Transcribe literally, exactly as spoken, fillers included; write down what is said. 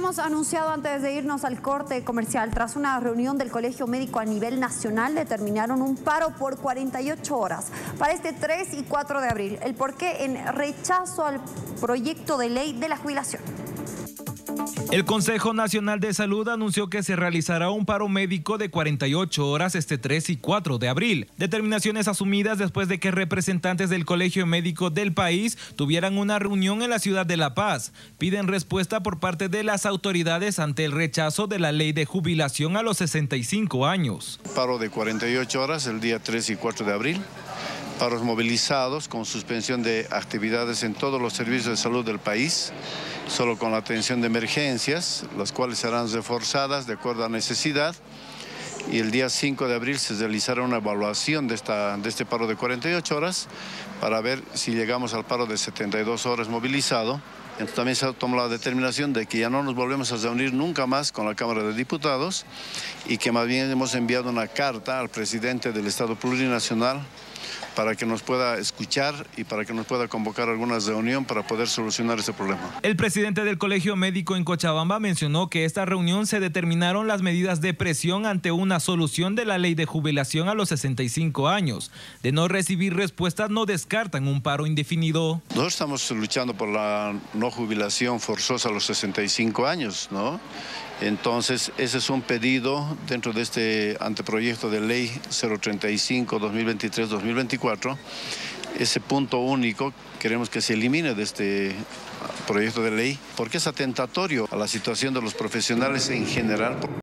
habíamos anunciado antes de irnos al corte comercial, tras una reunión del Colegio Médico a nivel nacional, determinaron un paro por cuarenta y ocho horas para este tres y cuatro de abril. El porqué: en rechazo al proyecto de ley de la jubilación. El Consejo Nacional de Salud anunció que se realizará un paro médico de cuarenta y ocho horas este tres y cuatro de abril. Determinaciones asumidas después de que representantes del Colegio Médico del país tuvieran una reunión en la ciudad de La Paz. Piden respuesta por parte de las autoridades ante el rechazo de la ley de jubilación a los sesenta y cinco años. Paro de cuarenta y ocho horas el día tres y cuatro de abril. Paros movilizados con suspensión de actividades en todos los servicios de salud del país, solo con la atención de emergencias, las cuales serán reforzadas de acuerdo a necesidad. Y el día cinco de abril se realizará una evaluación de, esta, de este paro de cuarenta y ocho horas para ver si llegamos al paro de setenta y dos horas movilizado. Entonces también se ha tomado la determinación de que ya no nos volvemos a reunir nunca más con la Cámara de Diputados y que más bien hemos enviado una carta al presidente del Estado Plurinacional para que nos pueda escuchar y para que nos pueda convocar a alguna reunión para poder solucionar este problema. El presidente del Colegio Médico en Cochabamba mencionó que esta reunión se determinaron las medidas de presión ante una solución de la ley de jubilación a los sesenta y cinco años. De no recibir respuestas, no descartan un paro indefinido. Nosotros estamos luchando por la no jubilación forzosa a los sesenta y cinco años, ¿no? Entonces, ese es un pedido dentro de este anteproyecto de ley cero treinta y cinco dos mil veintitrés dos mil veinticuatro. Ese punto único queremos que se elimine de este proyecto de ley porque es atentatorio a la situación de los profesionales en general.